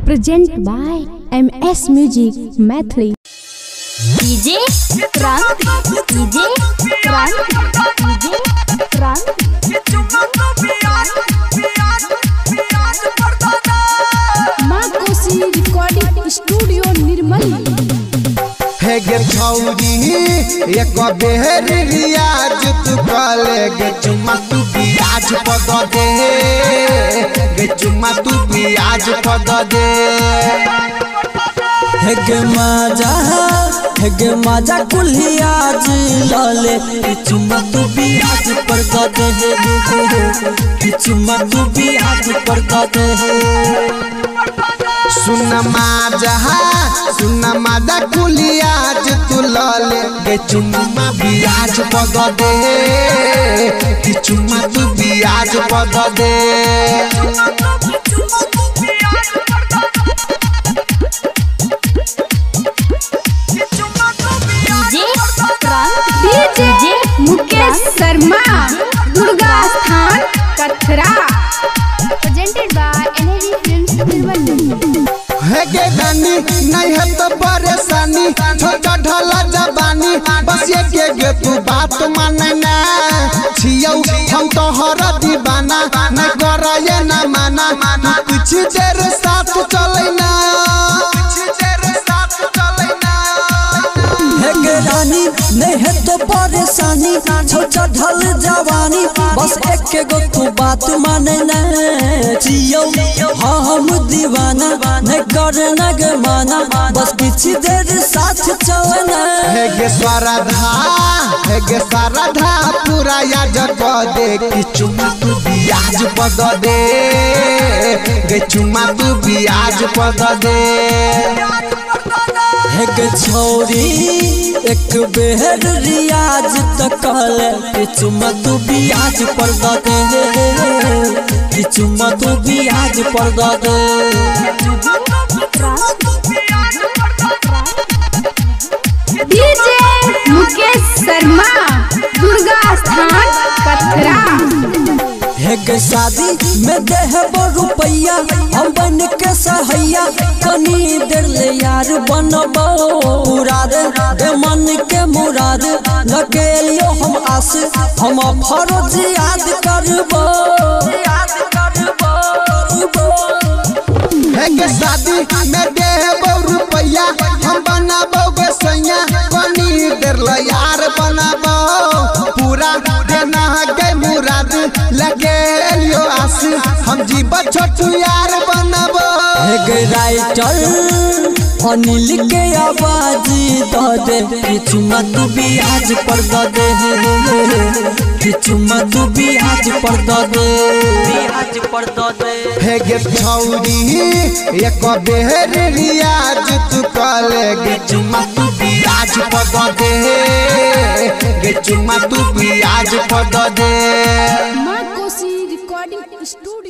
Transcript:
Presented by MS Music Mathli। DJ Kranti, DJ Kranti, DJ Kranti. माँ कोसी recording studio निर्मल। है गे छौरी एक बेहर रियाज तू कले गे चुम्मा तू बियाज पद दे गे चुम्मा तू बियाज पद दे। है गे माजा कुलियाज लाले चुम्मा तू बियाज पद दे चुम्मा तू बियाज पद दे। सुन माजा कुलियाज तू लाले गे चुम्मा बियाज पद दे चुम्मा तू बियाज पद दे। DJ Mukesh Sharma Durga Sthan Kathra. Presented by NAV Films निर्मल। है गे रानी नहीं है तो परेशानी छोटा ढला जबानी बस ये के तू बात मानना छियौ हम तो हर दीवाना न करा ये न माना कुछ देर साथ चलना है गे रानी नहीं है तो परेशानी छोटा ढल जवानी बस एक गो तू बात माने न जियो हाँ हम दीवाना न करना गे माना बस कुछ देर साथ चलना। है गे साराधा पूरा याद कर दे कि चुम्मा तू बियाज पद दे गे चुम्मा तू बियाज पद दे। है गे छौरी एक बेहर रियाज तकले चुम्मा तू बियाज पर दे चुम्मा तू बियाज पर दे। डीजे मुकेश शर्मा दुर्गा स्थान कथरा। है गे शादी में देहबो रुपैया हम बन के सहैया कनी देर ले यार बनबो मुराद मन के मुराद लगेलियो हम आस हम फरोज याद करबो। है गे शादी में देहबो रुपैया हम बनाबो गे सैया कनी देर ले यार बनाबो पूरा देना गे मुराद लगे लियो आस हम जीव छोटू यार बनाबो। है गे राइटर अनिल के आवाज दे चुम्मा तू बियाज पर दे चुम्मा तू बियाज पर दे। है गे छौरी एक बेहर रियाज तू कले गे चुम्मा तू बियाज पद दे गे चुम्मा तू बियाज पद दे। माँ कोसी रिकॉर्डिंग स्टूडियो।